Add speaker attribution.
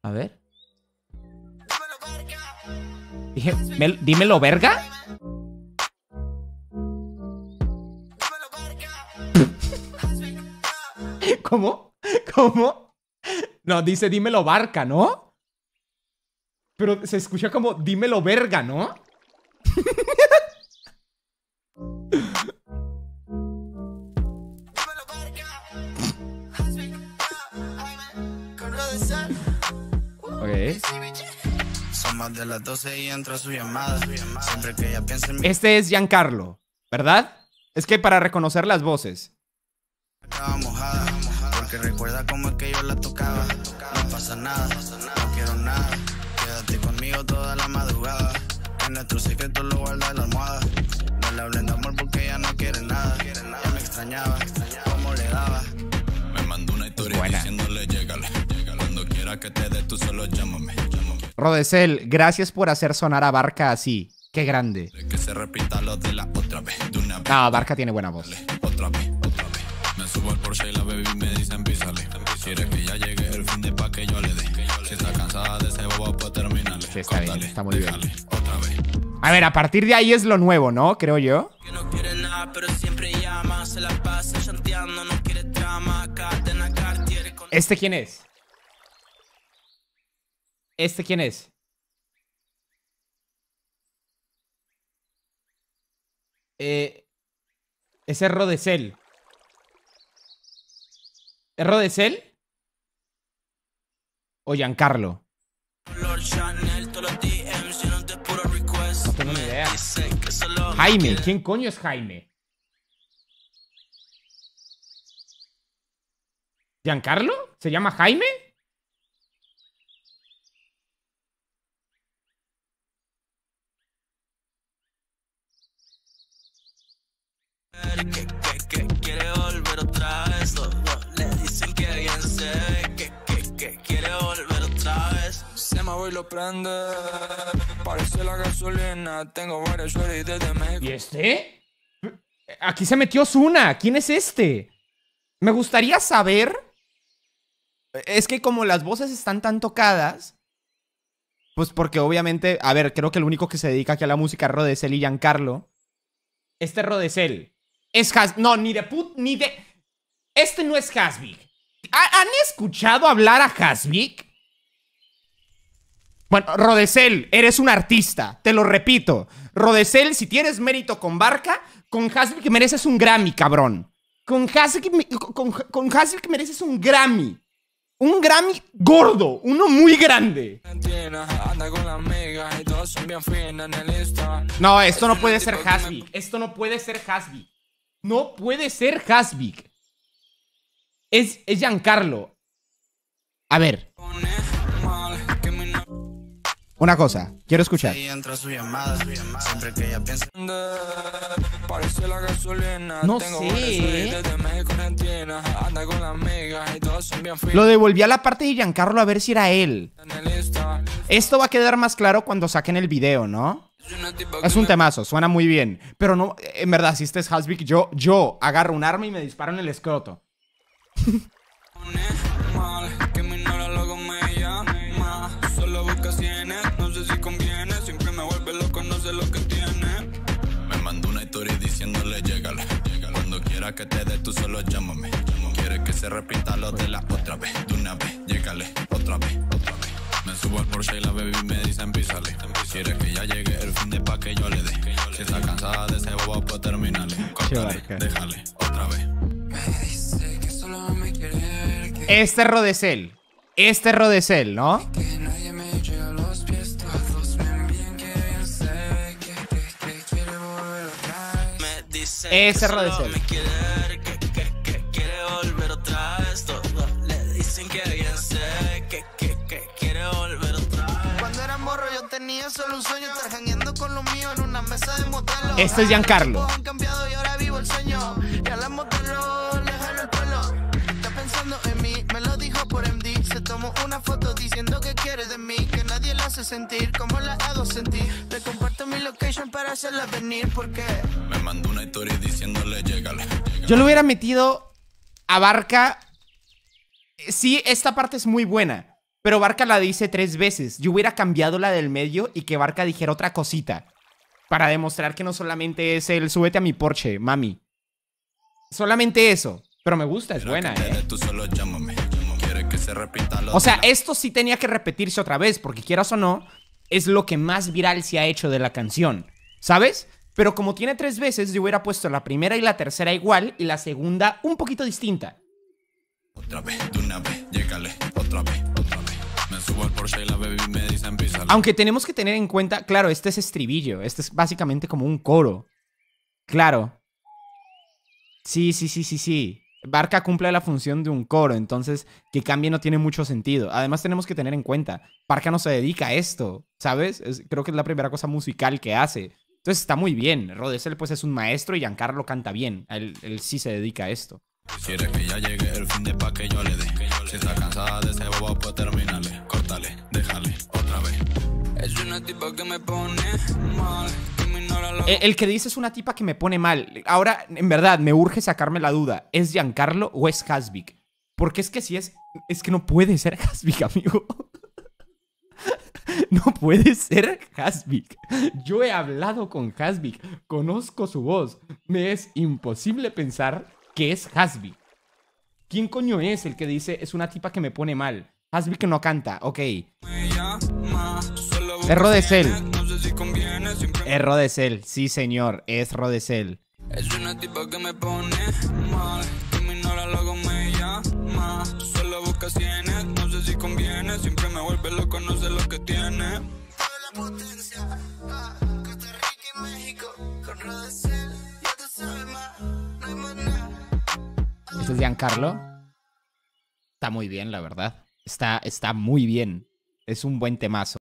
Speaker 1: A ver. Dímelo, verga. ¿Cómo? ¿Cómo? No, dice dímelo, barca, ¿no? Pero se escucha como dímelo, verga, ¿no? Okay.
Speaker 2: Son más de las 12 y entra su llamada. Siempre que ella piensa en mí.
Speaker 1: Este es Giancarlo, ¿verdad? Es que para reconocer las voces.
Speaker 2: Acaba mojada, porque recuerda cómo es que yo la tocaba. No pasa nada, no quiero nada. Quédate conmigo toda la madrugada. Que nuestro secreto lo guarda en la almohada. No le hablen de amor porque ella no quiere nada. Ya me extrañaba, cómo le daba. Me mandó una historia diciéndole llégale. Cuando quiera que te dé tú solo llámame.
Speaker 1: Rodesel, gracias por hacer sonar a Barca así. Qué grande.
Speaker 2: Que se repita lo de la otra vez. De una vez.
Speaker 1: No, Barca tiene buena voz.
Speaker 2: Otra vez, otra vez. Me subo al Porsche y la baby me dicen písale. Quiere que ya llegue el fin de pa' que yo le dé. Si está cansada de ese bobo, pues terminale.
Speaker 1: Sí, está bien, está muy bien.
Speaker 2: Otra vez.
Speaker 1: A ver, a partir de ahí es lo nuevo, ¿no? Creo yo.
Speaker 2: Que no quiere nada, pero siempre llama. Se la pasa chanteando, no quiere drama. Cadena Cartier con...
Speaker 1: ¿Este quién es? ¿Este quién es? Ese es Rodesel. ¿Es Rodesel? ¿O Giancarlo? No tengo ni idea. Jaime, ¿quién coño es Jaime? ¿Giancarlo? ¿Se llama Jaime?
Speaker 2: Que quiere volver otra vez. Le dicen que bien se ve. Que quiere volver otra vez. Se me voy y lo prende. Parece la gasolina. Tengo varios shorties desde México.
Speaker 1: ¿Y este? Aquí se metió Ozuna. ¿Quién es este? Me gustaría saber. Es que como las voces están tan tocadas, pues porque obviamente, a ver, creo que el único que se dedica aquí a la música es Rodesel y Giancarlo. Este Rodesel es no, ni de este no es Hasvik. ¿Han escuchado hablar a Hasvik? Bueno, Rodesel, eres un artista, te lo repito. Rodesel, si tienes mérito con Barca, con Hasvik mereces un Grammy, cabrón. Con Hasvik mereces un Grammy. Un Grammy gordo, uno muy grande. No, esto no puede ser Hasvik. Esto no puede ser Hasvik. No puede ser Hasvik. Es Giancarlo. A ver. Una cosa, quiero escuchar. No sé. Lo devolví a la parte de Giancarlo a ver si era él. Esto va a quedar más claro cuando saquen el video, ¿no? Es un temazo, suena muy bien. Pero no, en verdad, si este es Hasvik, yo agarro un arma y me disparo en el escroto.
Speaker 2: Me mandó una historia diciéndole llégale. Cuando quiera que te dé tú solo llámame. Quiere que se repita lo de la otra vez. De una vez, llégale, otra vez, otra vez. Me subo al Porsche y la baby me dicen písale. Quiere que ya llegue el fin de pa' que yo le dé. Si está cansada de ese bobo, pues terminale. Córtale, déjale, otra vez. Me dice que solo me quiere ver.
Speaker 1: Este es Rodesel. Este es Rodesel, ¿no?
Speaker 2: Que nadie me llega a los pies. Todos me envían que bien se ve. Que quiere volver otra vez. Me dice
Speaker 1: ese
Speaker 2: que
Speaker 1: Rodesel.
Speaker 2: me quiere ver. Que quiere volver otra vez. Todos le dicen que bien se ve. Que quiere volver otra vez. Cuando era morro yo tenía solo un sueño. Estar jangueando con los míos en una mesa de modelo.
Speaker 1: Este es Giancarlo.
Speaker 2: Han cambiado y ahora vivo el sueño. Y a la modelo le jalo el pelo. Está pensando en mí, me lo dijo por MD. Se tomó una foto diciendo que quiere de mí. Que nadie la hace sentir como la hago sentir. Le comparto mi location para hacerla venir. Porque me mandó una historia diciéndole llégale.
Speaker 1: Yo le hubiera metido a Barca. Sí, esta parte es muy buena. Pero Barca la dice 3 veces. Yo hubiera cambiado la del medio y que Barca dijera otra cosita. Para demostrar que no solamente es el súbete a mi Porsche, mami. Solamente eso. Pero me gusta, es buena, O sea, esto sí tenía que repetirse otra vez, porque quieras o no, es lo que más viral se ha hecho de la canción, ¿sabes? Pero como tiene 3 veces, yo hubiera puesto la primera y la tercera igual y la segunda un poquito distinta.
Speaker 2: Otra vez, de una vez, llégale, otra vez, otra vez. Me subo al Porsche y la baby me dicen písale.
Speaker 1: Aunque tenemos que tener en cuenta, claro, este es estribillo, este es básicamente como un coro. Claro. Sí. Barca cumple la función de un coro, entonces que cambie no tiene mucho sentido. Además tenemos que tener en cuenta, Barca no se dedica a esto, ¿sabes? Creo que es la primera cosa musical que hace. Entonces está muy bien. Rodesel pues es un maestro y Giancarlo canta bien. Él sí se dedica a esto.
Speaker 2: Quiere que ya llegue el fin de pa' que yo le dé. Si está cansada de ese bobo pues terminale. Córtale, déjale, otra vez. Es una tipa que me pone mal.
Speaker 1: El que dice es una tipa que me pone mal. Ahora, en verdad, me urge sacarme la duda. ¿Es Giancarlo o es Hasvik? Porque es que si es... Es que no puede ser Hasvik, amigo. No puede ser Hasvik. Yo he hablado con Hasvik. Conozco su voz. Me es imposible pensar que es Hasvik. ¿Quién coño es el que dice es una tipa que me pone mal? Hasvik no canta, ok. Es Rodesel. Es Rodesel, sí señor, es Rodesel.
Speaker 2: Es una tipa que me pone mal. Que me ignora, luego me llama. Solo busca cienes, no sé si conviene. Siempre me vuelve loco, no sé lo que tiene.
Speaker 1: ¿Este es Giancarlo? Está muy bien, la verdad. Está muy bien. Es un buen temazo.